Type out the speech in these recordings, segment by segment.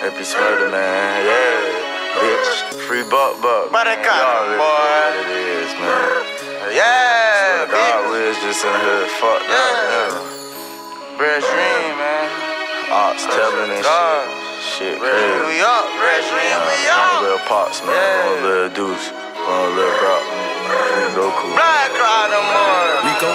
AP Smurder, man, yeah. Bitch, free buck. But it got boy. What it is, man. Yeah, God, we was just in here fucked up, yeah. Bread Dream, man. Ops telling and shit. Shit crazy. We up, Bread Dream, we up. Little Pops, man. One little Deuce. One little Brock. Free Goku. Black Cry no more.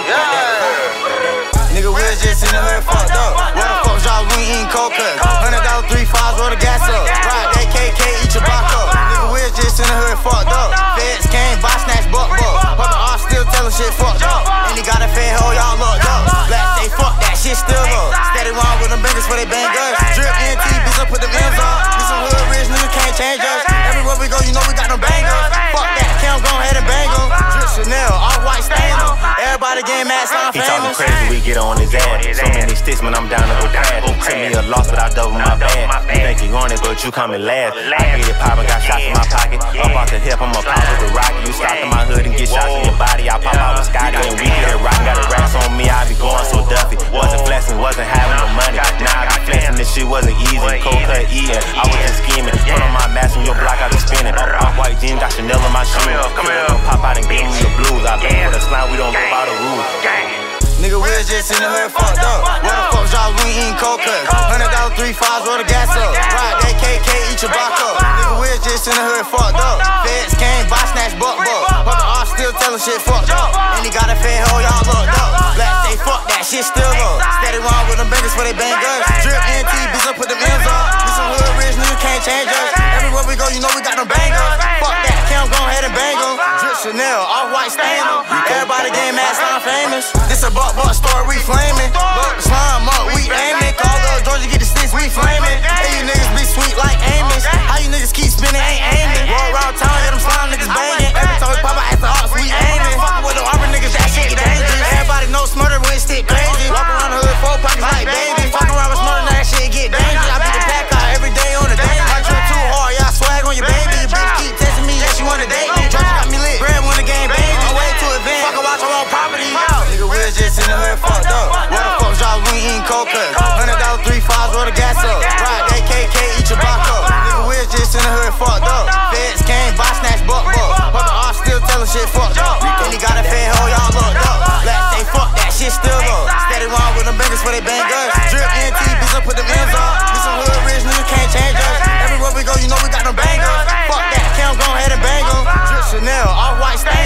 Yeah. Nigga, we was just in the hood fucked up. What the fuck, y'all, we eating coke cuts. $100 3-5s, roll the gas up. Ride that KK, eat your block up. Nigga, we was just in the hood fucked up. Feds came, buy snatch, buck. But the R still telling shit fucked up. And he got a fed hoe, y'all locked up. Black say fuck that shit still up. Steady wrong with them bangers where they bang us. Drip NT, bitch, up, put the M's on. We some hood rich niggas can't change us. Everywhere we go, you know we got them bangers. Fuck that, Cam, go ahead and bang them. Drip Chanel, all white stain them. Everybody getting mad, sound famous. He talking crazy, we get on his ass. So many sticks, man, I'm down to go crash. Send me a loss, but I double my bag. You think you on it, but you coming last. I get it poppin', got shots in my pocket. Up off the hip, I'ma pop with the rocket. You stop in my hood and get shots in your body. I pop out with Scotty and we get it rockin'. Got a racks on me, I be going so duffy. Wasn't flexing, wasn't having no money. Now I be flexing, this shit wasn't easy. Cold cut eating, I was just scheming. Put on my mask on your block, I be spinning. Off-white jeans, got Chanel in my shoes. Come here, pop out and give me the blues. I been with a slime, we don't go by the rules. Nigga, we was just in the hood fucked up. What the fuck, y'all, we eating coke cuts. $100 3-5s, roll the gas up. Ride that KK, eat your block up. Nigga, we was just in the hood fucked up. Feds came, buy snatch, buck. But the R still telling shit fucked up. And he got a fed hoe, y'all locked up. Black say fuck that shit still up. Steady wrong with them bangers where they bang us. Drip NT, bitch, up, put the M's on. We some hood rich niggas can't change us. Everywhere we go, you know we got them bangers. Fuck that, Cam, go ahead and bang them. Drip Chanel, all white stain them. Everybody getting mad, sound famous. This a buck story, we flaming. Look the slime up, we aiming. Call up Georgia, get the sticks, we flaming. Hey, you niggas be sweet like Amos. How you niggas keep spinning, ain't aiming. Roll around town, get them slime niggas banging. Every time we pop out at the ops, we aiming. Fuckin' with them Auburn niggas, that shit get dangerous. Everybody know Smurder when it stick crazy. Walk around the hood, 4 pockets like baby. Fuckin' around with Smurder, that shit get dangerous. I beat the pack out every day on the day. I trip too hard, y'all swag on your baby. Your bitch keep testing me, yeah, she wanna date me. Georgia got me lit, bread won the game, baby. I'm way to advance. Fuckin' watch her on property. Nigga, we was just in the hood fucked up. What the fuck, y'all, we eating coke cuts. $100 3-5s, roll the gas up. Ride that KK, eat your block up. Nigga, we was just in the hood fucked up. Feds came, buy snatch, buck. But the R still telling shit fucked up. And he got a fed hoe, y'all locked up. Black say fuck that shit still up. Steady wrong with them bangers where they bang us. Drip NT, bitch, up, put the M's on. We some hood rich niggas can't change us. Everywhere we go, you know we got them bangers. Fuck that, Cam, go ahead and bang them. Drip Chanel, all white stain.